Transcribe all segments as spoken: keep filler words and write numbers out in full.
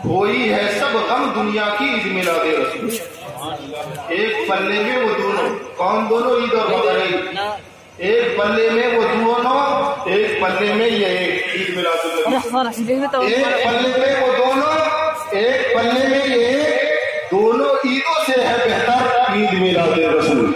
کوئی ہے سب غم دنیا کی عید میلاد رسول. ایک پلے میں وہ دونوں, کون دونوں؟ عید اور بقر عید. ایک پلے میں وہ دونوں, ایک پلے میں یہ ایک عید میلاد النبی. ایک پلے میں وہ دونوں, ایک پلے میں یہ ایک, دونوں عیدوں سے ہے بہتر عید میلاد رسول.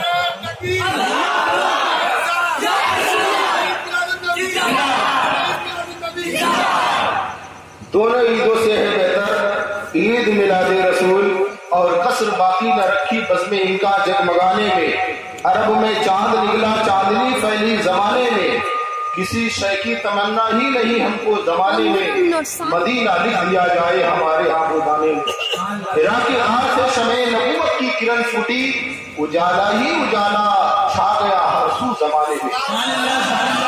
دونوں عیدوں سے ہے بہتر عید میلاد رسول. اور قصر باقی نہ رکھی بزم ان کا جگمگانے میں, عرب میں چاند نکلا چاندنی پھیلی زمانے میں, کسی شے کی تمنا ہی نہیں ہم کو زمانے میں, مدینہ لکھ دیا جائے ہمارے آنکھوں دانے میں. ہرا کے غار سے شمع نبوت کی کرن پھوٹی, اجالا ہی اجالا چھا گیا ہر سو زمانے میں.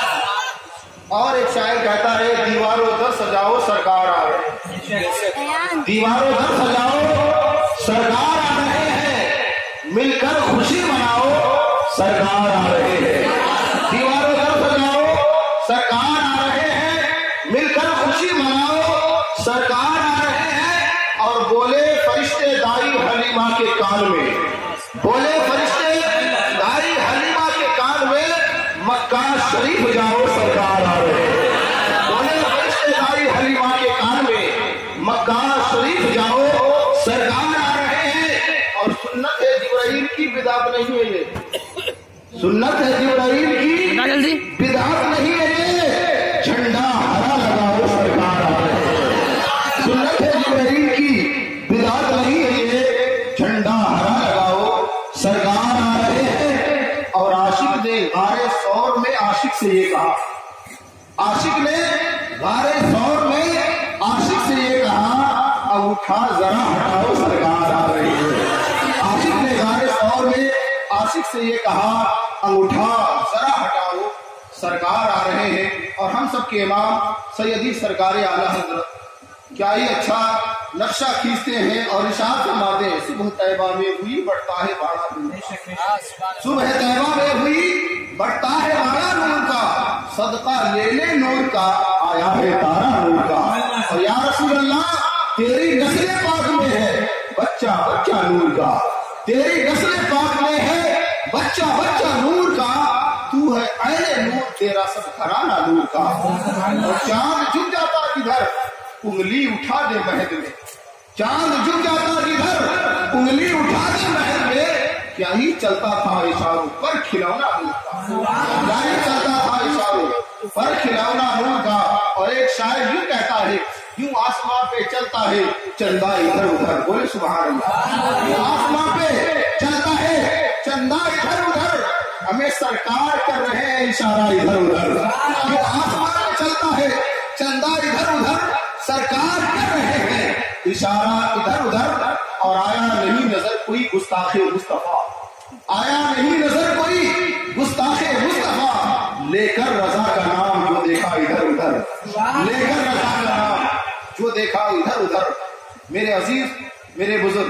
اور ایک شاعر کہتا ہے دیواروں در سجاؤ سرکار آ رہے, دیواروں در سجاؤ سرکار آ رہے ہیں, مل کر خوشی مناؤ سرکار آ رہے ہیں. دیواروں در سجاؤ سرکار آ رہے ہیں, مل کر خوشی مناؤ سرکار آ رہے ہیں. اور بولے فرشتے دائی حلیمہ کے کان میں, بولے فرشتے دائی حلیمہ کے کان میں, مکہ شریف جاؤ سرکار آ رہے ہیں. بولے فرشتے دائی حلیمہ کے کان میں, مکہ شریف جاؤ سرکار آ رہے ہیں. اور سنت ہے جبرائیل کی بدعت نہیں ہے یہ, سنت ہے جبرائیل کی بدعت نہیں ہے یہ, جھنڈا ہرا لگاؤ سرکار آ رہے ہیں. سنت ہے جبرائیل کی بدعت نہیں ہے یہ, جھنڈا ہرا لگاؤ سرکار آ رہے ہیں. اور عاشق نے غارِ ثور میں عاشق سے یہ کہا, عاشق نے غارِ ثور میں عاشق سے یہ کہا, اب اٹھا ذرا ہٹاؤ سرکار آ رہی ہے. عاشق نے غارِ ثور میں عاشق سے یہ کہا, انگوٹھا ذرا ہٹاؤ سرکار آ رہے ہیں. اور ہم سب کے امام سیدی سرکار اعلیٰ حضرت کیا ہی اچھا نقشہ کھینچتے ہیں اور ارشاد فرماتے ہیں, صبح طیبہ میں ہوئی بڑھتا ہے باڑا نور کا, صبح طیبہ میں ہوئی بڑھتا ہے باڑا نور کا, صدقہ لے لے نور کا آیا ہے تارا نور کا. اور یا رسول اللہ تیری نسل پاک میں ہے بچہ بچہ نور کا, تیری نسل پاک میں ہے بچہ بچہ نور کا, تو ہے عین نور تیرا سب گھرانہ نور کا. اور چاند جھک جاتا کدھر انگلی اٹھا دے مہد میں, چاند جھک جاتا کدھر انگلی اٹھا دے مہد میں, کیا ہی چلتا تھا اشاروں پر کھلونا نور کا, کیا ہی چلتا تھا اشاروں پر کھلونا نور کا. اور ایک شاعر یوں کہتا ہے, یوں آسمان پہ چلتا ہے چندہ ادھر ادھر, بولے سبحان اللہ. یوں آسمان پہ چلتا ہے چندہ ادھر ادھر, ہمیں سرکار کر رہے ہیں اشارہ ادھر ادھر. یوں آسمان پہ چلتا ہے چندہ ادھر ادھر, سرکار کر رہے ہیں اشارہ ادھر ادھر. اور آیا نہیں نظر کوئی گستاخ مصطفیٰ, آیا نہیں نظر کوئی گستاخ مصطفیٰ, لے کر رضا کا نام جو دیکھا ادھر ادھر, لے کر رضا کا نام جو دیکھا ادھر ادھر. میرے عزیز میرے بزرگ,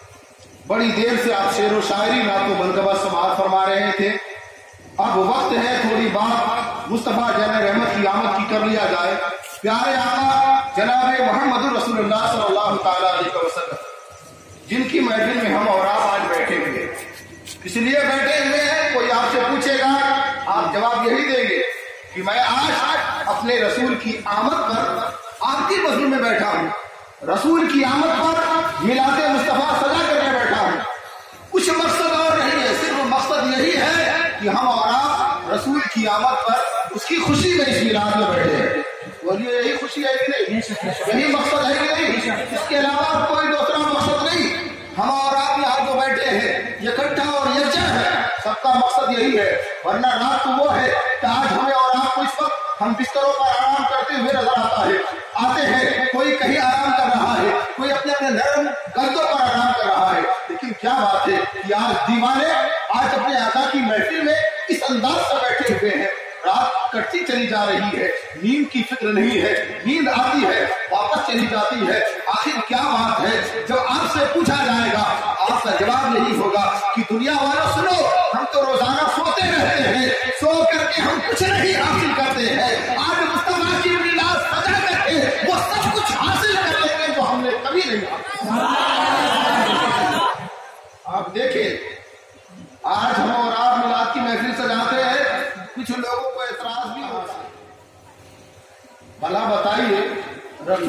بڑی دیر سے آپ شعر و شاعری نعت و منقبت سماعت فرما رہے تھے. اب وقت ہے تھوڑی بات مصطفیٰ جان رحمت کی آمد کی کر لیا جائے. پیارے آقا جناب محمد رسول اللہ صلی اللہ تعالی علیہ وسلم, جن کی محفل میں ہم اور آپ آج بیٹھے ہوئے, اس لیے بیٹھے ہوئے ہیں کوئی آپ سے پوچھے گا آپ جواب یہی دیں گے کہ میں آج اپنے رسول کی آمد پر آپ کی مسجد میں بیٹھا ہوں, رسول کی آمد پر میلاد مصطفیٰ سجا کرنے بیٹھا ہوں. کچھ مقصد اور نہیں ہے, صرف مقصد یہی ہے کہ ہم اور آپ رسول کی آمد پر اس کی خوشی میں اس میلاد میں بیٹھے ہیں. بولیے یہی خوشی ہے کہ نہیں, یہی مقصد ہے کہ نہیں, اس کے علاوہ کوئی دوسرا مقصد نہیں. ہم اور آپ یہاں جو بیٹھے ہیں اکٹھا اور یکجا ہے, سب کا مقصد یہی ہے. ورنہ رات تو وہ ہے کہ آج ہمیں اور آپ کو اس وقت ہم بستروں پر آرام کرتے ہوئے نظر آتا ہے, آتے ہیں کوئی کہیں آرام کر رہا ہے, کوئی اپنے اپنے نرم گردوں پر آرام کر رہا ہے. لیکن کیا بات ہے کہ آج دیوانے آج اپنے آقا کی محفل میں اس انداز سے بیٹھے ہوئے ہیں. رات کٹتی چلی جا رہی ہے, نیند کی فکر نہیں ہے, نیند آتی ہے واپس چلی جاتی ہے. آخر کیا بات ہے؟ جب آپ سے پوچھا جائے گا آپ کا جواب یہی ہوگا کہ دنیا والوں سنو, ہم تو روزانہ سوتے رہتے ہیں, سو کر کے ہم کچھ نہیں حاصل کرتے ہیں. آج مصطفیٰ کی میلاد سجا کر کے وہ سب کچھ حاصل کر لیتے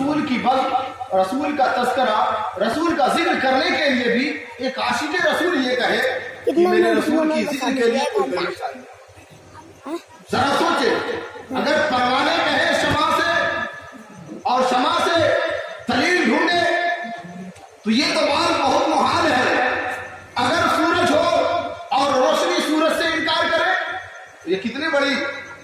رسول کی بذ، رسول کا تذکرہ، رسول کا ذکر کرنے کے لیے بھی ایک عاشق رسول یہ کہے کہ میرے رسول کی ذکر کے لیے کوئی دلیل چاہیے. ذرا سوچے، اگر پروانے کہے شمع سے اور شمع سے دلیل ڈھونڈے تو یہ تو بات بہت محال ہے. اگر سورج ہو اور روشنی سورج سے انکار کرے، یہ کتنی بڑی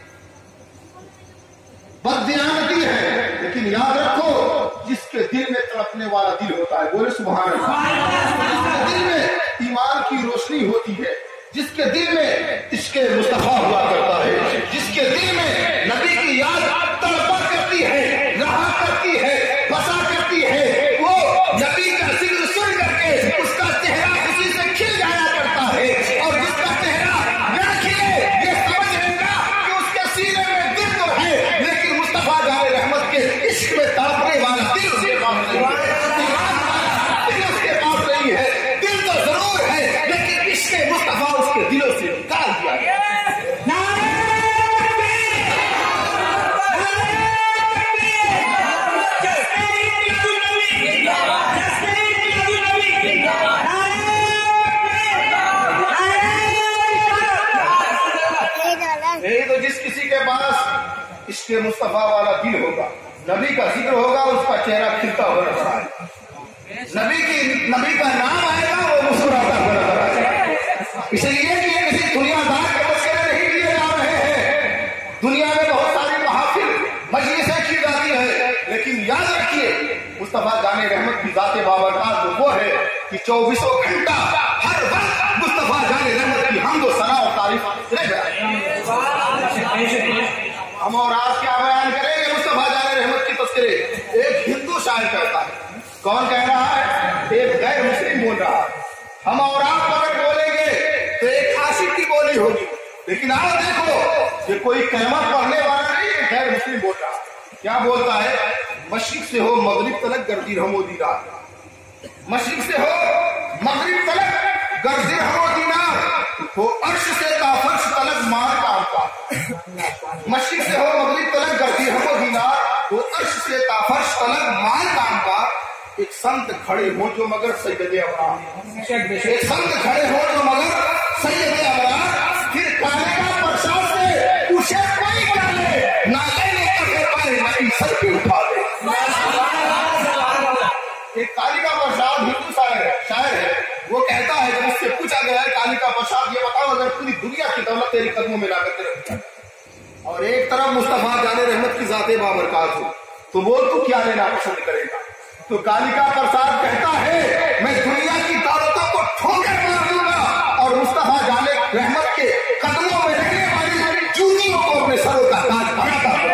بددیانتی ہے. لیکن یاد رکھو، جس کے دل میں تڑپنے والا دل ہوتا ہے، بولے سبحان اللہ، جس کے دل میں ایمان کی روشنی ہوتی ہے، جس کے دل میں عشق مصطفیٰ ہوا کرتا ہے، جس کے دل میں نبی کی یاد تڑپا کرتی ہے، رہا کرتی ہے، بسا کرتی ہے، وہ نبی کا ذکر سن کر کے اس کا چہرہ خوشی سے کھل جایا کرتا ہے. اور جس کا چہرہ نہ کھلے یہ سمجھ لے گا کہ اس کے سینے میں دل تو ہے، لیکن مصطفیٰ جان رحمت کے عشق میں تڑپنے والا دل اس کے پاس نہیں ہے. دل اس کے پاس نہیں ہے، دل تو ضرور ہے لیکن عشق مصطفیٰ اس کے دلوں سے نکال دیا گیا. یہی تو جس کسی کے پاس عشق مصطفیٰ والا دل ہوگا، نبی کا ذکر ہوگا، اس کا چہرہ کھلتا ہوا نظر آئے گا. نبی کی نبی کا نام آئے گا، وہ مسکراتا ہوا نظر آئے گا. اس لیے کہ یہ کسی دنیا دار کے مسئلے نہیں لیے جا رہے ہیں. دنیا میں بہت ساری محافل مجلسیں کی جاتی ہے، لیکن یاد رکھیے مصطفیٰ جان رحمت کی ذات بابرکات جو وہ ہے کہ چوبیسوں گھنٹہ ہر وقت مصطفیٰ جان رحمت کی حمد و ثنا و تعریف رہ جائے. ہم اور آج کیا بیان کریں گے مصطفیٰ جان رحمت کی تذکرے. ایک ہندو شاعر کہتا ہے، کون کہہ رہا ہے؟ ایک غیر مسلم بول رہا ہے. ہم اور آپ اگر بولیں گے تو ایک عاشق کی بولی ہوگی، لیکن آپ دیکھو یہ کوئی کلمہ پڑھنے والا نہیں ہے، غیر مسلم بول رہا ہے. کیا بولتا ہے؟ مشرق سے ہو مغرب تلک گردی رہو دینار. مشرق سے ہو مغرب تلک گردی رہو دینار، ہو عرش سے تا فرش تلک مار کام کا. مشرق سے ہو مغرب تلک گردی رہو دینار، ہو عرش سے تا فرش تلک مار کام کا. ایک سنت کھڑے ہوں جو مگر سید ابرار، ایک سنت کھڑے ہوں جو مگر سید ابرار. پھر کالے کا پرساد سے اسے کوئی کر لے، نہ لینے کر پائے نبی سر پہ اٹھا لے. ایک کالی کا پرساد ہندو شاعر ہے شاعر ہے وہ کہتا ہے جب اس سے پوچھا گیا ہے کالی کا پرساد یہ بتاؤ اگر پوری دنیا کی دولت تیری قدموں میں لا کر تیرے رکھ اور ایک طرف مصطفیٰ جان رحمت کی ذات بابرکات ہو تو وہ تو کیا لینا پسند کرے گا؟ تو کالی کا پرساد کہتا ہے میں دنیا کی دولتوں کو ٹھوکر مار دوں گا اور مصطفیٰ جان رحمت کے قدموں میں رکھنے والی جوتیوں کو اپنے سروں کا تاج بناتا ہوں.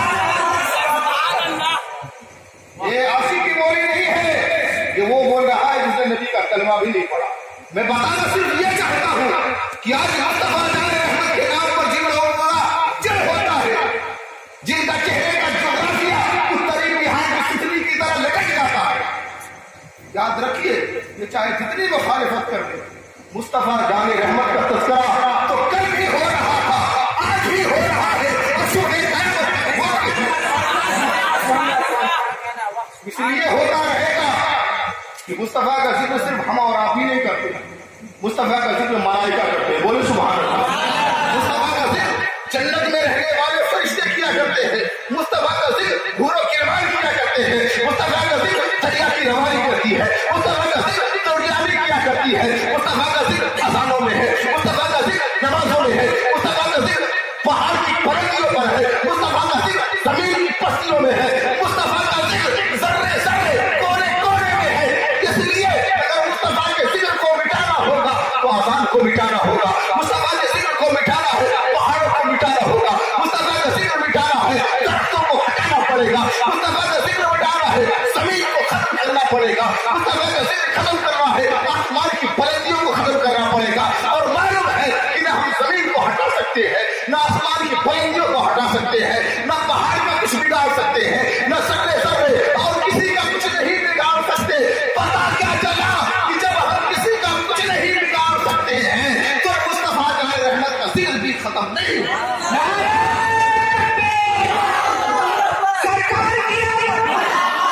یہ عاشق کی بولی نہیں ہے، یہ وہ بول رہا ہے جس نے نبی کا کلمہ بھی نہیں پڑھا. میں بتانا صرف یہ چاہتا ہوں کہ آج مصطفیٰ جان رحمت کے نام پر جن لوگوں کا جل ہوتا ہے، جن کا چہرے کا جغرافیہ اس طریق بہار کی ستلی کی طرح لٹک جاتا ہے، یاد رکھیے یہ چاہے جتنی مخالفت کر دے مصطفیٰ جان رحمت کا تذکرہ تو کل بھی ہو رہا تھا، آج بھی ہو رہا ہے. اس لیے ہوتا رہے گا کہ مصطفیٰ کا ذکر صرف ہم اور آپ ہی نہیں کرتے، مصطفیٰ کا ذکر ملائکہ کرتے ہیں. بولے سبحان اللہ. مصطفیٰ کا ذکر جنت میں رہنے والے فرشتے کیا کرتے ہیں، مصطفیٰ کا ذکر حور و کرمان کیا کرتے ہیں، مصطفیٰ کا ذکر دریا کی روانی کرتی ہے، مصطفیٰ کا ذکر توڑیابی کیا کرتی ہے، مصطفیٰ کا ذکر اذانوں میں ہے، مصطفیٰ کا ذکر نمازوں میں ہے، مصطفیٰ کا ذکر پہاڑ کی پرندیوں پر ہے، مصطفیٰ کا ذکر زمین کی پستیوں میں ہے، مصطفیٰ کا ذکر ذرے ذرے کونے کونے میں ہے. اس لیے اگر مصطفیٰ کے ذکر کو مٹانا ہوگا تو اذان کو مٹانا ہوگا، مصطفیٰ کے ذکر کو مٹانا ہے پہاڑوں کو مٹانا ہوگا، مصطفیٰ کا ذکر مٹانا ہے درختوں کو ہٹانا پڑے گا، مصطفیٰ کا ذکر مٹانا ہے زمین کو ختم کرنا پڑے گا، مصطفیٰ کا ذکر ختم کرنا ہے آسمان کی بلندیوں کو ختم کرنا پڑے گا. اور معلوم ہے کہ نہ ہم زمین کو ہٹا سکتے ہیں، نہ آسمان کی بلندیوں کو ہٹا سکتے ہیں، نہ پہاڑ کا کچھ بگاڑ سکتے ہیں، نہ سرے سرے اور کسی کا کچھ نہیں بگاڑ سکتے. پتا کیا چلا کہ جب ہم کسی کا کچھ نہیں بگاڑ سکتے ہیں تو مصطفیٰ جان رحمت کا ذکر بھی ختم نہیں ہوا.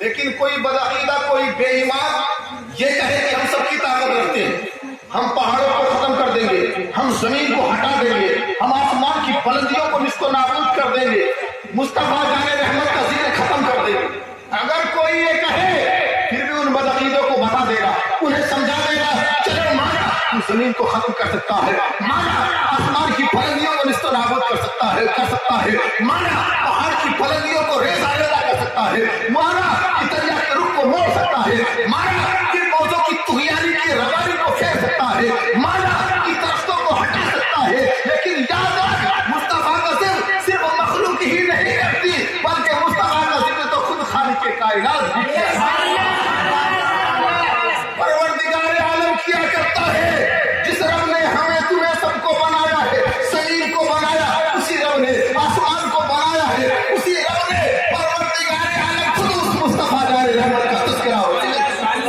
لیکن کوئی بدعقیدہ کوئی بے ایمان یہ کہے کہ ہم سب کی طاقت رکھتے ہیں، ہم پہاڑوں کو ختم کر دیں گے، ہم زمین کو ہٹا دیں گے، ہم آسمان کی بلندیوں کو نصف و نابود کر دیں گے، مصطفیٰ جان رحمت کا ذکر ختم کر دیں گے، اگر کوئی یہ کہے پھر بھی ان بدعقیدوں کو بتا دے گا، انہیں سمجھا دے گا، چلو مانا تو زمین کو ختم کر سکتا ہے، مانا آسمان کی بلندیوں کو نصف و نابود کر سکتا ہے کر سکتا ہے مانا پہاڑ کی بلندیوں کو ریزہ ریزہ کر سکتا ہے، مانا کہ دریا کے رخ کو موڑ سکتا ہے، مانا کہ موجوں کی طغیانی کی روانی کو پھیر سکتا ہے، مانا کہ درختوں کو ہٹا سکتا ہے، لیکن یاد رکھ مصطفیٰ کا ذکر صرف مخلوق ہی نہیں کرتی بلکہ مصطفیٰ کا ذکر تو خود خالق کائنات بھی ہے، پروردگار عالم کیا کرتا ہے، جس رب نے ہمیں تمہیں سب کو بنایا ہے، زمین کو بنایا اسی رب نے، آسمان کو بنایا ہے اسی رب نے، پروردگار عالم خود اس مصطفیٰ جان رحمت کا تذکرہ ہوتا ہے،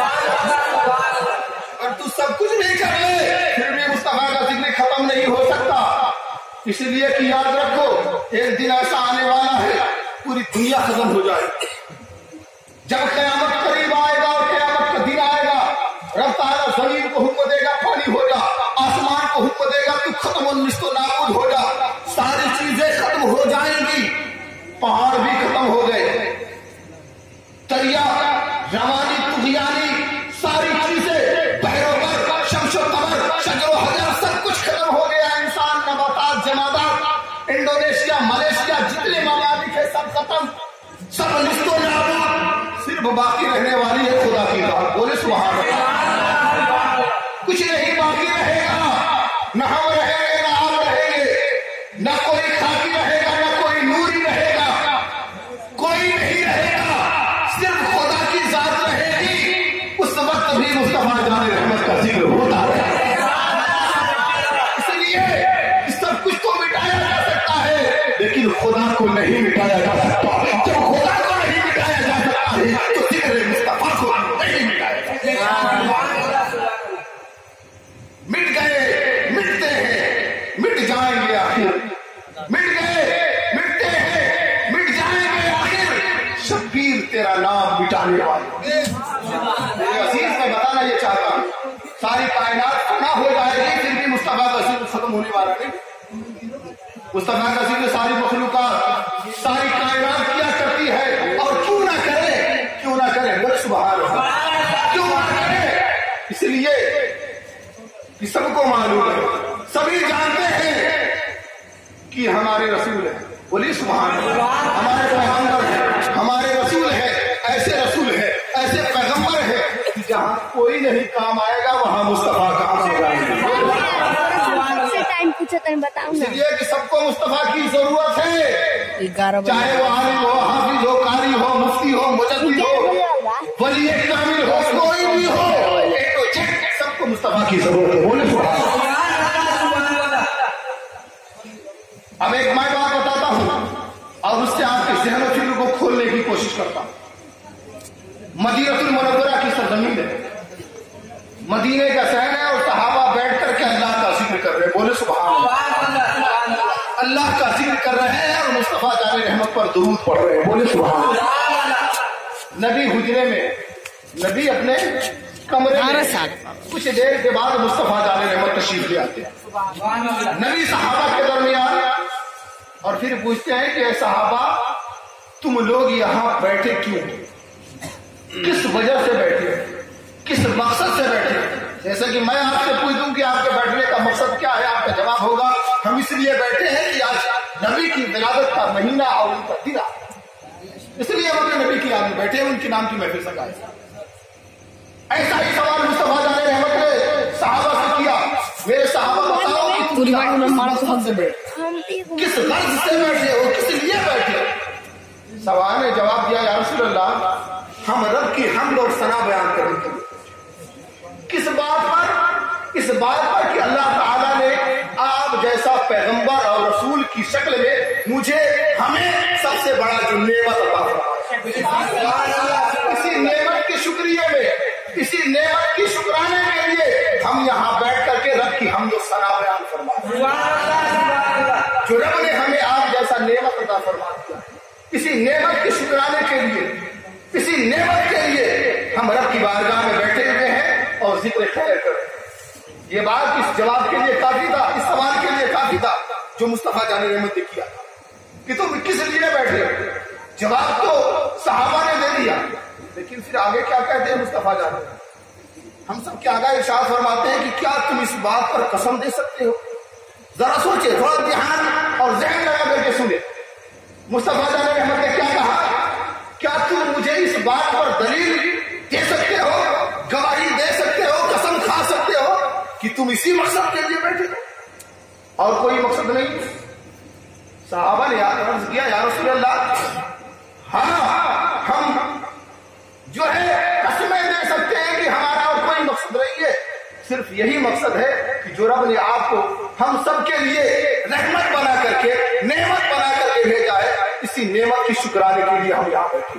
اور تو سب کچھ نہیں کر لے پھر بھی مصطفیٰ کا ذکر ختم نہیں ہو سکتا، اس لیے کہ یاد رکھو ایک دن ایسا آنے والا ہے پوری دنیا ختم ہو جائے، جب قیامت قریب آئے گا اور قیامت کا دن آئے گا، رب تعالیٰ زمین کو حکم دے گا پانی ہو جا، آسمان کو حکم دے گا تو ختم و نصف و نابود ہو جا، ساری چیزیں ختم ہو جائیں گی، پہاڑ بھی ختم ہو گئے، دریا روانی طغیانی ساری چیزیں بحر شمس و قمر شجر و حجر سب کچھ ختم ہو گیا، انسان نباتات جمادات انڈونیشیا ملیشیا جتنے ممالک ہیں سب ختم، سب نصف و نابود، صرف باقی رہنے والی ہے خدا کی ذات، بولے سبحان اللہ، کچھ نہیں باقی رہے گا، نہ ہم رہیں گے نہ آپ رہیں گے، نہ کوئی خاکی رہے گا نہ کوئی نوری رہے گا، کوئی نہیں رہے گا، صرف خدا کی ذات رہے گی، اس وقت بھی مصطفیٰ جان رحمت کا ذکر ہوتا ہے، اس لیے سب کچھ تو مٹایا جا سکتا ہے لیکن خدا کو نہیں مٹایا جا سکتا، جب خدا کو نہیں مٹایا جا سکتا ہے تو ذکر مصطفیٰ کو نہیں مٹایا جا سکتا، مٹ گئے مٹتے ہیں مٹ جائیں گے آخر، مٹ گئے مٹتے ہیں مٹ جائیں گے آخر، شبیر تیرا نام مٹانے والے، عزیز میں بتانا یہ چاہتا ہوں ساری کائنات فنا ہو جائے گی پھر بھی مصطفیٰ کا ذکر ختم ہونے والا نہیں، مصطفیٰ کا ذکر ساری مخلوقات ساری کائنات کیا کرتی ہے، اور کیوں نہ کرے کیوں نہ کرے بولے سبحان اللہ، کیوں نہ کرے، اس لیے کہ سب کو معلوم ہے، سبھی جانتے ہیں کہ ہمارے رسول ہیں، بولیے سبحان اللہ، ہمارے پیغمبر ہیں، ہمارے رسول ہیں، ایسے رسول ہیں ایسے پیغمبر ہیں کہ جہاں کوئی نہیں کام آئے گا وہاں مصطفیٰ کام آ جائے گا، اس لیے کہ سب کو مصطفیٰ کی ضرورت ہے، چاہے وہ عالم ہو حافظ ہو قاری ہو مفتی ہو مجدد ہو ولی کامل ہو کوئی بھی ہو، ایک تو چیک سب کو مصطفیٰ کی ضرورت ہے، بولے سبحان اللہ۔ اب ایک میں بات بتاتا ہوں اور اس سے آپ کے ذہن و فکر کو کھولنے کی کوشش کرتا ہوں، مدینہ المنورہ کی سرزمین ہے، مدینے کا شہر ہے اور صحابہ بیٹھ کر کے اللہ کا ذکر کر رہے ہیں، بولے سبحان اللہ، اللہ کا ذکر کر رہے ہیں اور مصطفیٰ جان رحمت پر درود پڑھ رہے ہیں، بولے سبحان اللہ۔ نبی حجرے میں، نبی اپنے کمرے میں، کچھ دیر کے بعد مصطفیٰ جان رحمت تشریف لے آتے ہیں، نبی صحابہ کے درمیان، اور پھر پوچھتے ہیں کہ اے صحابہ تم لوگ یہاں بیٹھے کیوں، کس وجہ سے بیٹھے، کس مقصد سے بیٹھے، جیسا کہ میں آپ سے پوچھ دوں کہ آپ کے بیٹھنے کا مقصد کیا ہے، آپ کا جواب ہوگا ہم اس لیے بیٹھے ہیں کہ آج نبی کی ولادت کا مہینہ اور ان کا دن، اس لیے ہم اپنے نبی کی یاد میں بیٹھے ہیں، ان کے نام کی محفل سجائے۔ ایسا ہی سوال مصطفیٰ جان رحمت نے صحابہ سے کیا، میرے صحابہ بتاؤ کہ تم کس سے بیٹھے، کس غرض سے بیٹھے ہو، کس لیے بیٹھے ہو؟ سوال نے جواب دیا یا رسول اللہ ہم رب کی حمد اور ثنا بیان کریں گے، کس بات پر، اس بات پر کہ اللہ تعالیٰ نے آپ جیسا پیغمبر اور رسول کی شکل میں مجھے ہمیں سب سے بڑا جو نعمت عطا فرمایا، اسی نعمت کے شکریہ میں، اسی نعمت کی شکرانے کے لیے ہم یہاں بیٹھ کر کے رب کی حمد و ثنا بیان فرمائے، جو رب نے ہمیں آپ جیسا نعمت عطا فرما دیا، اسی نعمت کے شکرانے کے لیے، اسی نعمت کے لیے ہم رب کی بارگاہ میں بیٹھے ہوئے ہیں اور ذکر خیر کر رہے ہیں۔ یہ بات اس جواب کے لیے کافی تھا، اس سوال کے لیے کافی تھا جو مصطفیٰ جان رحمت نے کیا کہ تم کس لیے بیٹھے ہو۔ جواب تو صحابہ نے دے دیا، لیکن پھر آگے کیا کہتے ہیں مصطفیٰ جان؟ ہم سب کے آگے ارشاد فرماتے ہیں کہ کیا تم اس بات پر قسم دے سکتے ہو؟ ذرا سوچے، تھوڑا دھیان اور ذہن لگا کر کے سنیں مصطفیٰ جان رحمت نے کیا کہا۔ کیا تم مجھے اس بات پر دلیل دے سکتے ہو، گواہی دے سکتے ہو، قسم کھا سکتے ہو کہ تم اسی مقصد کے لیے بیٹھے ہو اور کوئی مقصد نہیں؟ صحابہ نے عرض کیا یا رسول اللہ، ہاں ہم جو ہے قسمیں دے سکتے ہیں کہ ہمارا اور کوئی مقصد نہیں ہے، صرف یہی مقصد ہے کہ جو رب نے آپ کو ہم سب کے لیے رحمت بنا کر کے، نعمت بنا کر کے بھیجا ہے، اسی نعمت کی شکرانے کے لیے ہم یہاں بیٹھے،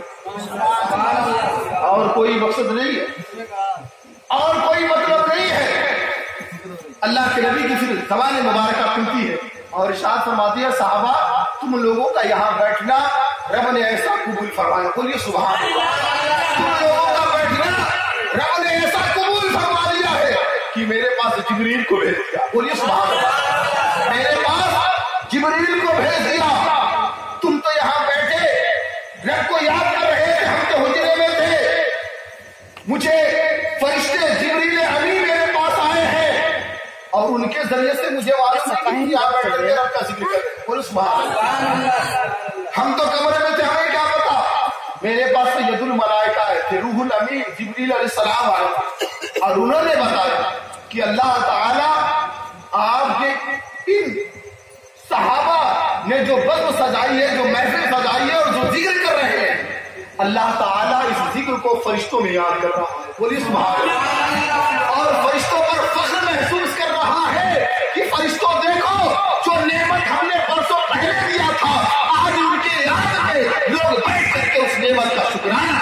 اور کوئی مقصد نہیں ہے، اور کوئی مطلب نہیں ہے۔ اللہ کے نبی کی پھر زبان مبارکہ کھلتی ہے اور ارشاد فرماتی ہے صحابہ تم لوگوں کا یہاں بیٹھنا رب نے ایسا قبول فرمایا، بولیے سبحان اللہ۔ تم لوگوں کا بیٹھنا رب نے ایسا قبول فرما دیا ہے کہ میرے پاس جبریل کو بھیج دیا، بولیے سبحان اللہ۔ میرے پاس جبریل کو بھیج دیا، تم تو یہاں بیٹھے رب کو یاد کر رہے تھے، ہم تو حجرے میں تھے، مجھے فرشتے جبریل امین میرے پاس آئے ہیں اور ان کے ذریعے سے مجھے معلوم نہیں کہ آپ بیٹھ کر کے رب کا ذکر کریں، بولیے سبحان اللہ۔ ہم تو کمرے میں تھے، ہمیں کیا پتا؟ میرے پاس تو ید الملائکہ ہے کہ روح الامین جبریل علیہ السلام آئے اور انہوں نے بتایا کہ اللہ تعالیٰ آپ کے ان صحابہ نے جو بزم سجائی ہے، جو محفل سجائی ہے اور جو ذکر کر رہے ہیں، اللہ تعالیٰ اس ذکر کو فرشتوں میں یاد کر رہا ہے، بولیے سبحان اللہ، اور فرشتوں پر فخر محسوس کر رہا ہے کہ فرشتوں دیکھو جو نعمت ہم نے برسوں پہلے دیا تھا، آج ان کے یاد میں لوگ بیٹھ کر کے اس نعمت کا شکرانہ۔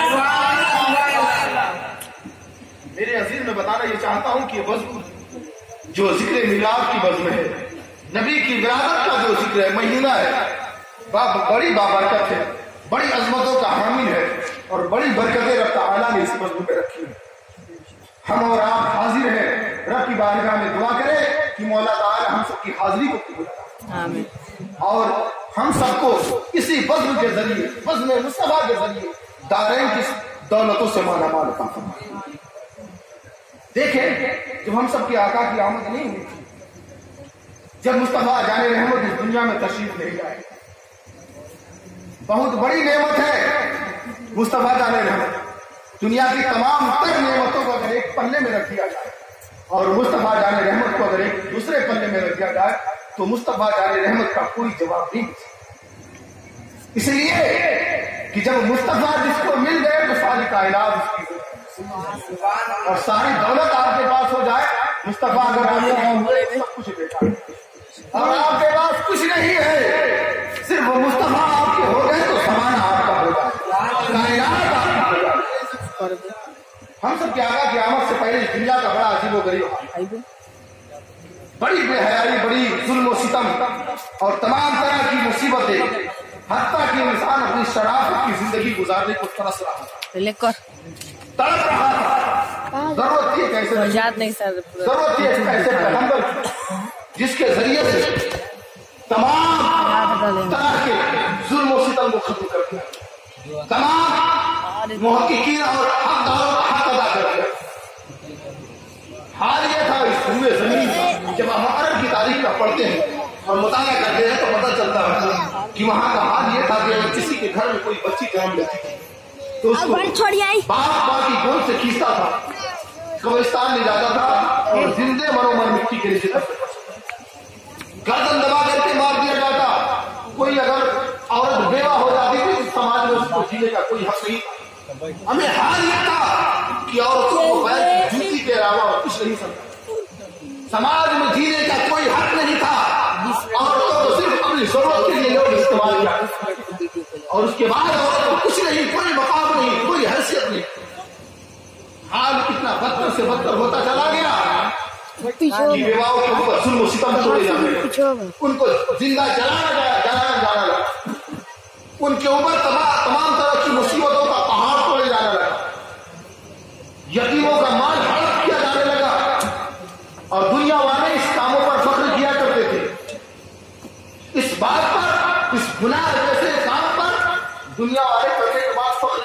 میرے عزیز میں بتانا یہ چاہتا ہوں کہ یہ بزم جو ذکر میلاد کی بزم ہے، نبی کی ولادت کا جو ذکر ہے، مہینہ ہے، بڑی بابرکت ہے، بڑی عظمتوں کا حامل ہے اور بڑی برکتیں رب تعالیٰ نے اس بزم پہ رکھی ہیں۔ ہم اور آپ حاضر ہیں، رب کی بارگاہ میں دعا کریں کہ مولا تعالیٰ ہم سب کی حاضری کو قبول کرے اور ہم سب کو اسی بزم کے ذریعے، بزم مصطفیٰ کے ذریعے دارین کی دولتوں سے مالا مال عطا فرمائے۔ دیکھیں جب ہم سب کے آقا کی آمد نہیں ہوئی تھی، جب مصطفیٰ جان رحمت اس دنیا میں تشریف لے جائے، بہت بڑی نعمت ہے مصطفیٰ جان رحمت۔ دنیا کی تمام تر نعمتوں کو اگر ایک پلے میں رکھ دیا جائے اور مصطفیٰ جان رحمت کو اگر ایک دوسرے پلے میں رکھ دیا جائے تو مصطفیٰ جان رحمت کا کوئی جواب نہیں مل سکتا۔ اس لیے کہ جب مصطفیٰ جس کو مل گئے تو ساری کائنات اس کی اور ساری دولت آپ کے پاس ہو جائے، مصطفیٰ اگر سب کچھ بیٹا اور آپ کے پاس کچھ نہیں ہے، صرف مصطفیٰ آپ کے ہو گئے تو سامان آپ کا ہو جائے، کائنات آپ کا ہو جائے۔ ہم سب کے آقا کی آمد سے پہلے دنیا کا بڑا عجیب و غریب، بڑی بے حیائی، بڑی ظلم و ستم اور تمام طرح کی مصیبتیں، حتیٰ کہ انسان اپنی شرافت کی زندگی گزارنے کو ترس رہا تھا، تڑپ رہا تھا۔ ضرورت تھی کیسے ضرورت تھی ایسے پیغمبر جس کے ذریعے سے تمام طرح کے ظلم و ستم کو ختم کر دیا، تمام محققین اور حقداروں کا حق ادا کر دیا۔ حال یہ تھا اس پورے زمین کا، جب ہم عرب کی تاریخ کا پڑھتے ہیں اور مطالعہ کرتے ہیں تو پتہ چلتا ہے کہ وہاں کا حال یہ تھا کہ اگر کسی کے گھر میں کوئی بچی جنم لیتی تھی تو اس کو باپ باپ کی گود سے کھینچتا تھا، قبرستان لے جاتا تھا اور زندے مرو مر مٹی کے نیچے گردن دبا کر کے مار دیا جاتا۔ کوئی اگر عورت بیوہ ہو جاتی تھی تو سماج میں اس کو جینے کا کوئی حق نہیں تھا۔ ہمیں حال یہ تھا کہ عورتوں کو پیر کی جوتی کے علاوہ اور کچھ نہیں سمجھا، سماج میں جینے کا کوئی حق نہیں تھا، عورتوں کو صرف اپنی ضرورت کے لیے لوگ استعمال کیا اور اس کے بعد عورت کو کچھ نہیں، کوئی مقام نہیں، کوئی حیثیت نہیں۔ حال اتنا بدتر سے بدتر ہوتا چلا گیا کہ بیواؤں کے اوپر ظلم و ستم چھوڑے جانے، ان کو زندہ جلانا جلانا جانا، ان کے اوپر تمام طرح کی مصیبتوں کا پہاڑ توڑ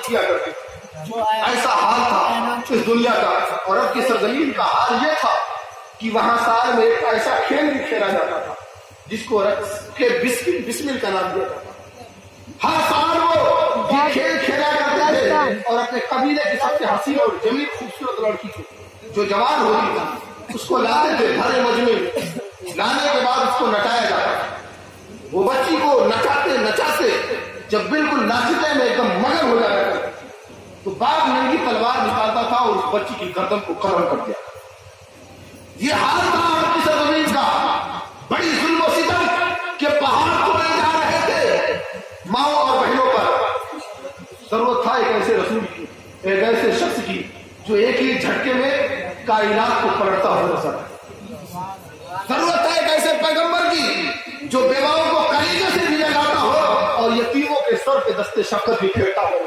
کیا کرتے تھے. ایسا حال تھا اس دنیا کا. اور اب کی سرزمین کا حال یہ تھا کہ وہاں سال میں ایک ایسا کھیل بھی کھیلا جاتا تھا جس کو بسمل بسمل کا نام دیا جاتا تھا. ہر سال وہ یہ کھیل کھیلا کرتے تھے اور اپنے قبیلے کی سب سے حسین اور جمیل خوبصورت لڑکی کو جو جوان ہوتی تھی اس کو لاتے تھے بھرے مجمع میں. لانے کے بعد اس کو نچایا جاتا تھا. وہ بچی کو نچاتے نچاتے جب بالکل ناچتے میں ایک دم مگن ہو جایا کرتے تو باپ ننگی تلوار نکالتا تھا اور اس بچی کی گردن کو قتل کر دیا. یہ حال تھا عرب کی سرزمین کا. بڑی ظلم و ستم کے پہاڑ توڑے جا رہے تھے ماؤں اور بہنوں پر. ضرورت تھا ایک ایسے رسول کی, ایک ایسے شخص کی جو ایک ہی جھٹکے میں کائنات کو پلٹتا ہوا نظر آئے. ضرورت تھا ایک ایسے پیغمبر کی جو بیواؤں کو کلیجے سے بھی لگاتا ہو اور یتیموں کے سر پہ دستے شفقت بھی پھیرتا ہو.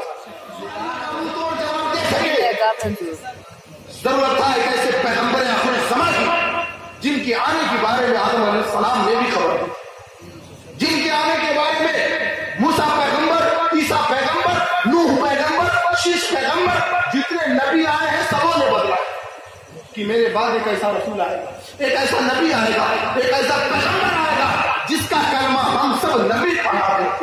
ضرورت تھا ایک ایسے پیغمبر آخر زمان کی جن کے آنے کے بارے میں آدم علیہ السلام نے بھی خبر دی, جن کے آنے کے بارے میں موسیٰ پیغمبر, عیسیٰ پیغمبر, نوح پیغمبر, شیش پیغمبر, جتنے نبی آئے ہیں سبوں نے بدلا کہ میرے بعد ایک ایسا رسول آئے گا, ایک ایسا نبی آئے گا, ایک ایسا پیغمبر آئے گا جس کا کلمہ ہم سب نبی پڑھا دیتے.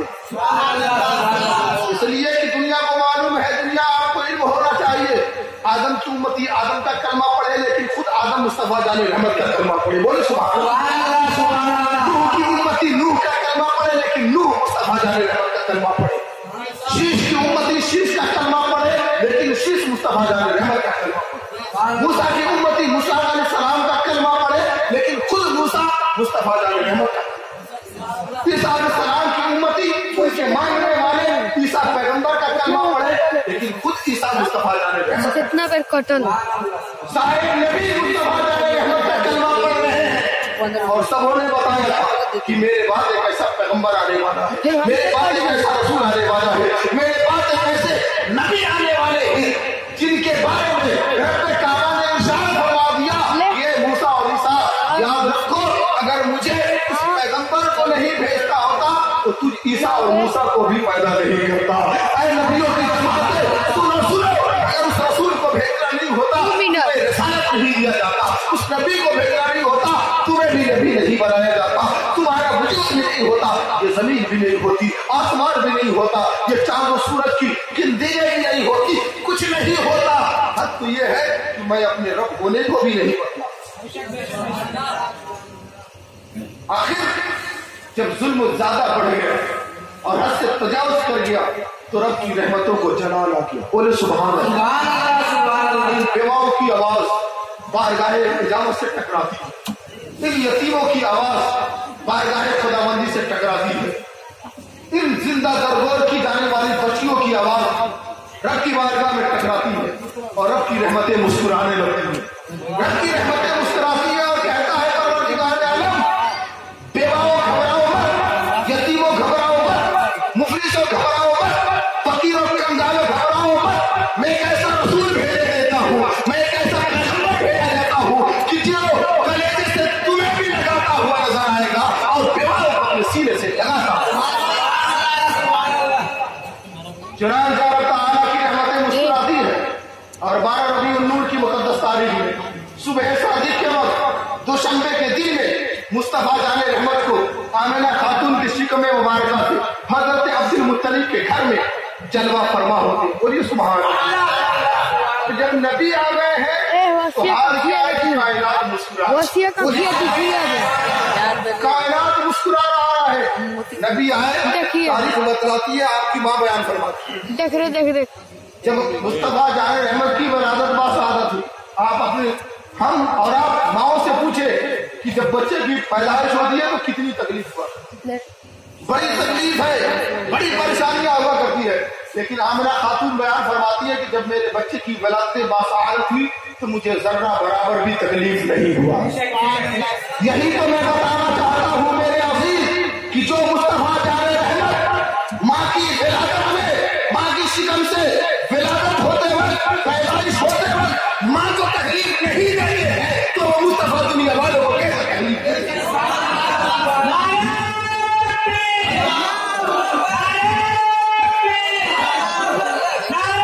اس لیے کہ دنیا کو معلوم ہے, دنیا آپ کو علم ہونا چاہیے. آدم کی امتی آدم کا کلمہ پڑھے لیکن خود آدم مصطفیٰ جان رحمت کا کلمہ پڑھے. بولے سبحان اللہ. نوح کی امتی نوح کا کلمہ پڑھے لیکن نوح مصطفیٰ جان رحمت کا کلمہ پڑھے. شیش کی امتی شیش کا کلمہ پڑھے لیکن شیش مصطفیٰ جان رحمت کا کلمہ پڑھے. موسیٰ کی امتی موسیٰ علیہ السلام کا کلمہ پڑھے لیکن خود موسیٰ مصطفیٰ جان رحمت کا. عیسیٰ علیہ السلام کی امتی ان کے ماننے والے عیسیٰ پیغمبر کا کلمہ پڑھے لیکن خود عیسیٰ مصطفیٰ جان رحمت کتنا پیر کٹن صاحب نبی مصطفیٰ جان رحمت کا کلمہ پڑھ رہے ہیں اور سب نے بتایا کہ میرے بعد ایک ایسا پیغمبر آنے والا ہے, میرے بعد ایک ایسا رسول آنے والا ہے, میرے بعد ایک ایسے نبی آنے والے ہیں جن کے بارے میں رب کعبہ نے ارشاد فرما دیا یہ موسیٰ اور عیسیٰ یاد رکھو اگر مجھے اس پیغمبر کو نہیں بھیجتا ہوتا تو تجھ عیسیٰ اور موسیٰ کو بھی پیدا نہیں کرتا. اے نبیوں کی جماعت سنو سنو, اگر اس رسول کو بھیجنا نہیں ہوتا تمہیں رسالت نہیں دیا جاتا, اس نبی کو بھیجنا نہیں ہوتا تمہیں بھی نبی نہیں بنایا جاتا, تمہارا وجود بھی نہیں ہوتا, یہ زمین بھی نہیں ہوتی, آسمان بھی نہیں ہوتا, یہ چاند و سورج کی گندگی بھی نہیں ہوتی, کچھ نہیں ہوتا. حد تو یہ ہے کہ میں اپنے رب ہونے کو بھی نہیں پتا. آخر جب ظلم زیادہ بڑھ گیا اور حد سے تجاوز کر گیا تو رب کی رحمتوں کو جلال آ گیا. بولے سبحان اللہ. بیواؤں کی آواز بارگاہ اجابت سے ٹکراتی ہے, ان یتیموں کی آواز بارگاہ خداوندی سے ٹکراتی ہے, ان زندہ درگور کی جانے والی بچیوں کی آواز رب کی بارگاہ میں ٹکراتی ہے اور رب کی رحمتیں مسکرانے لگتی ہیں. رب کی رحمتیں مسکراتی ہیں اور کہتا ہے پروردگار عالم بیواؤں گھبراؤ مت, یتیموں گھبراؤ مت, مفلسوں گھبراؤ مت, فقیروں کنگالوں گھبراؤ مت. میں ایک ایسا رسول بھیجے دیتا ہوں, میں ایک ایسا پیغمبر بھیجا دیتا ہوں کہ جو کلیجے سے تمہیں بھی لگاتا ہوا نظر آئے گا اور بیواؤں کو اپنے سینے سے لگاتا ہوا. چنانچہ اللہ تعالیٰ کی رحمتیں مسکراتی ہے اور بارہ ربیع النور کی مقدس تاریخ میں صبح صادق کے وقت دوشنبے کے دن میں مصطفیٰ جان رحمت کو آمنہ خاتون کی شکم مبارکہ سے حضرت عبد المطلب کے گھر میں جلوہ فرما ہوتے. بولیے سبحان اللہ. جب نبی آ گئے ہیں تو حال کیا ہے کہ کائنات مسکرا کائنات مسکرا رہا ہے. نبی آئے تاریخ بتلاتی ہے, آپ کی ماں بیان فرماتی ہے. دیکھ رہے دیکھ رہے جب مصطفیٰ جان رحمت کی ولادت باسعادت ہوئی, آپ اپنے ہم اور آپ ماؤں سے پوچھے کہ جب بچے کی پیدائش ہوتی ہے تو کتنی تکلیف ہوا. بڑی تکلیف ہے, بڑی پریشانیاں ہوا کرتی ہے, لیکن آمنہ خاتون بیان فرماتی ہے کہ جب میرے بچے کی ولادت باسعادت ہوئی تو مجھے ذرہ برابر بھی تکلیف نہیں ہوا. یہی تو میں بتانا چاہتا ہوں میرے عزیز کہ جو مصطفیٰ جان رحمت ماں کی ولادت میں, ماں کی شکم سے ولادت ہوتے وقت, پیدائش ہوتے وقت ماں کو تکلیف نہیں دے ہے تو وہ مصطفیٰ دنیا والوں کو کیسے تکلیف دے گا. نعرہ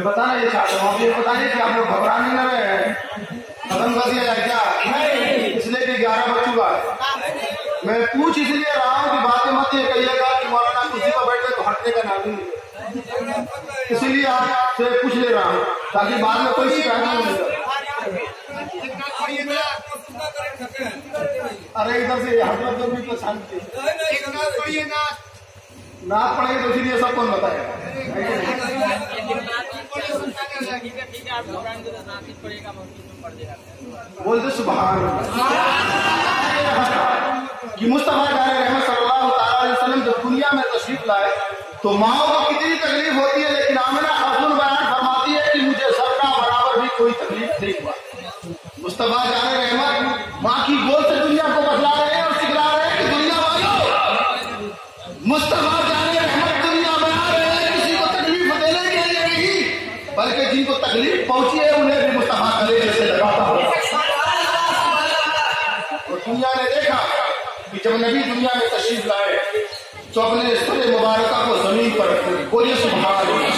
बताना ये चाहता हूँ, ये बताइए कि आप लोग घबराने न रहे, खत्म कर दिया जाए क्या? इसलिए कि ग्यारह बज चुका है। मैं पूछ इसलिए रहा हूँ कि बातें मत ये कहिएगा कि मौलाना कुर्सी पर बैठ गए तो हटने का नाम नहीं, इसलिए आपसे पूछ ले रहा हूँ ताकि बाद में कोई शिकायत नहीं मिलेगा। अरे इधर से हजरत लोग भी तो शांति नाच पड़ेगी तो इसीलिए सब कौन बताएगा। बोलते सुभान कि मुस्तफा जाने रहमत सल्लल्लाहु अलैहि वसल्लम जब दुनिया में तशरीफ लाए तो माओ को कितनी तकलीफ होती है, लेकिन आमिना खातून बयान फरमाती है कि मुझे जर्रा बराबर भी कोई तकलीफ नहीं हुआ। मुस्तफा जाने रहमत माँ की गोद से दुनिया को बतला रहे हैं और सिखला रहे हैं कि दुनिया वालों, मुस्तफा जाने रहमत दुनिया बना रहे हैं, किसी को तकलीफ देने के लिए नहीं, बल्कि जिनको तकलीफ पहुंची है उन्हें भी मुस्तफा कलेजे से लगाता हो। और दुनिया ने देखा कि जब नबी दुनिया में तशरीफ लाए तो अपने सर मुबारक को जमीन पर रखे, बोलिए सुभान अल्लाह।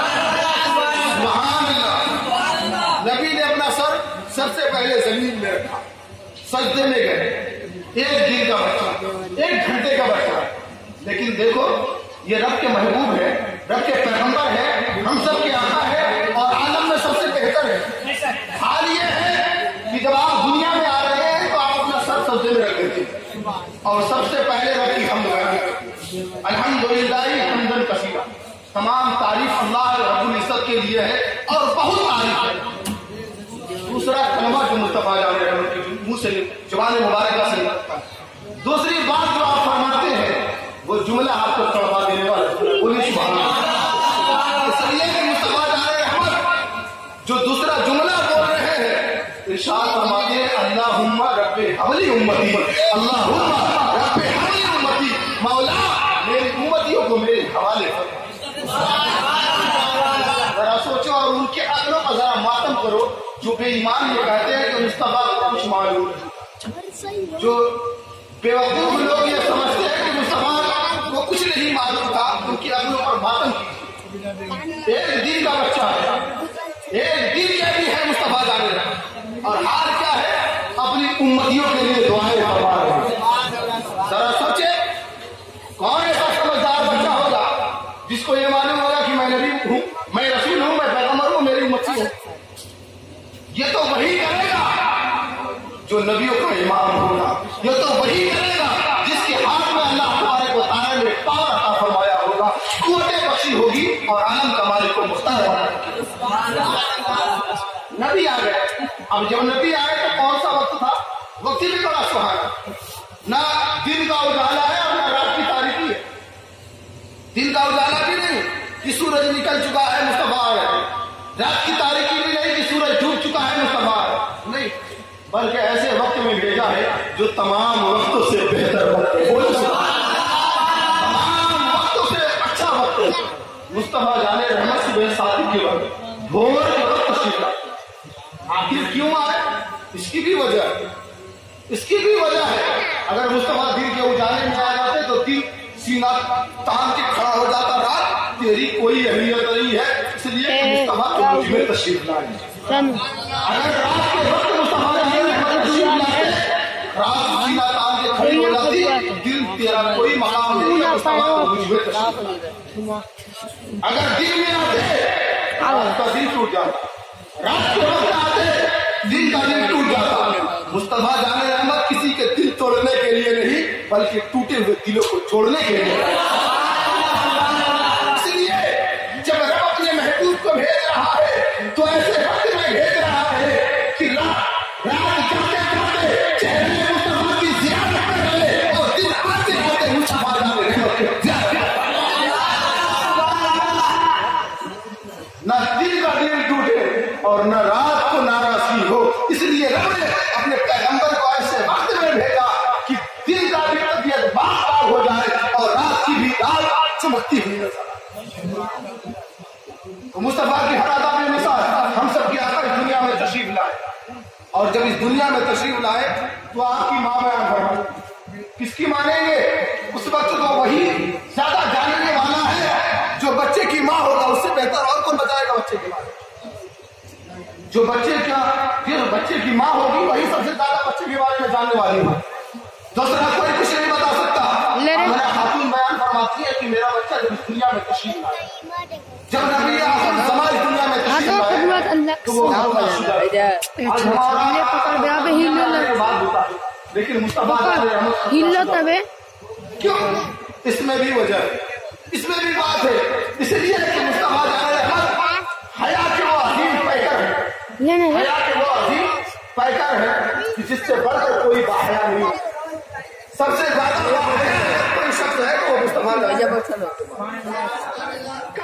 नबी ने अपना सर सबसे पहले जमीन में रखा, सजदे में गए, एक दिन का बच्चा, एक घंटे का बच्चा, लेकिन देखो ये रब के महबूब है, रब के पैगंबर है, हम सब के आका है और आलम में सबसे बेहतर है। हाल ये है कि जब आप दुनिया में आ रहे हैं तो आप अपना सर सजदे में रख देते और सबसे पहले रब की हमद करते, अल्हम्दुलिल्लाह हम्दन कसीरा, तमाम तारीफ अल्लाह रब्बुल इज्जत के लिए है और बहुत तारीफ है। दूसरा कलमा जो मुस्तफा जाने रहमत के मुंह से जुबान मुबारक से निकलता है, दूसरी बात जो आप फरमाते हैं वो जुमला आपको तड़पा देने वाला, बोलिए सुभान अल्लाह। इसलिए कि मुस्तफा जाने रहमत जो दूसरा जुमला बोल रहे हैं, इरशाद फरमाते हैं अल्लाहुम्मा रब्बे हवली उम्मती, अल्लाहुम्मा रब्बे हवली उम्मती, मौला मेरी उम्मतियों को मेरे हवाले कर। जरा सोचो और उनके अक्लों का जरा मातम करो जो बेईमान ये कहते हैं कि मुस्तफा को कुछ मालूम नहीं, जो बेवकूफ लोग ये समझते हैं कि मुस्तफा को कुछ नहीं मालूम था, उनकी अक्लों पर मातम कीजिए। एक दिन का बच्चा है, एक दिन ये भी है मुस्तफा जाने रहा, और हाल क्या है, अपनी उम्मतियों के लिए दुआएं करवा रहे हैं। जरा सोचे कौन ऐसा समझदार बच्चा होगा जिसको ये मालूम होगा कि मैं नबी हूँ, मैं रसूल हूँ, मैं पैगंबर हूँ, मेरी उम्मती है। ये तो वही करेगा जो नबियों का इमाम होगा, ये तो वही करेगा जिसके हाथ में अल्लाह तबारक व तआला ने पावर अता फरमाया होगा, कुव्वतें बख्शी होगी और आलम का मालिक को मुख्तार बना। नबी आ गए, अब जब नबी आए तो कौन सा वक्त था, वक्त भी बड़ा सुहाना, ना दिन का उजाला है और ना रात की तारीकी है। दिन का उजाला भी नहीं कि सूरज निकल चुका है मुस्तफा आ गए, रात की तारीकी भी नहीं कि सूरज डूब चुका है मुस्तफा नहीं, बल्कि ऐसे वक्त में भेजा है जो तमाम वक्तों से बेहतर वक्त है, तमाम वक्तों से अच्छा वक्त है। मुस्तफा जाने रहमत सुबह सादिक के वक्त, भोर के वक्त तशरीफ लाए। आखिर क्यों आए, इसकी भी वजह है, इसकी भी वजह है। अगर मुस्तफा दिन के उजाले में आ जाते तो दिन सीना तान के खड़ा हो जाता, रात तेरी कोई अहमियत नहीं है, इसलिए मुस्तफा तो मुझ में तशरीफ लाए। अगर रात के वक्त मुस्तफा तशरीफ लाए, रात सीना तान के खड़ी हो जाती, दिन तेरा कोई मकाम नहीं है, मुस्तफा तो मुझ में तशरीफ लाए। अगर दिन में आते रात का दिन टूट जाता, रात के वक्त आते दिन का दिन टूट जाता। मुस्तफा जाने रहमत किसी के दिल तोड़ने के लिए नहीं, बल्कि टूटे हुए दिलों को जोड़ने के लिए। इसलिए जब रब अपने महबूब को भेज रहा है तो ऐसे वक्त में भेज रहा है कि रात रात जाते जाते चेहरे मुस्तफा की ज़ियारत कर रहे और दिन आते आते मुस्तफा जाने रहमत की ज़ियारत। न दिन का दिन टूटे और न रात को नाराजगी हो, इसलिए रब ने अपने पैगंबर को ऐसे वक्त में भेजा कि दिन का भी तबीयत बाग हो जाए और रात की भी रात चमकती हुई नजर। तो मुस्तफा की हर अदा में मिसाल हम सब की आका इस दुनिया में तशरीफ लाए, और जब इस दुनिया में तशरीफ लाए तो आपकी माँ बयान फरमाई, किसकी मानेंगे? उस वक्त तो वही ज्यादा जानने वाला है जो बच्चे की ماں ہوگا اس سے بہتر اور کون بتائے گا بچے کے بارے میں؟ جو بچے کیا جو بچے کی ماں ہوگی وہی سب سے زیادہ بچے کے بارے میں جاننے والی ہے. دوسرا کوئی کچھ نہیں بتا سکتا. میرا خاتون بیان فرماتی ہے کہ میرا بچہ جب اس دنیا میں تشریف لائے، جب نبی آخر زمان اس دنیا میں تشریف لائے تو وہ لیکن مصطفیٰ کیوں؟ اس میں بھی وجہ ہے، اس میں بھی بات ہے. اس لیے کہ مصطفیٰ حیا کے وہ عظیم پیکر ہے، حیا کے وہ عظیم پیکر ہے جس سے بڑھ کر کوئی باحیا نہیں. سب سے زیادہ کوئی شخص ہے تو وہ مصطفیٰ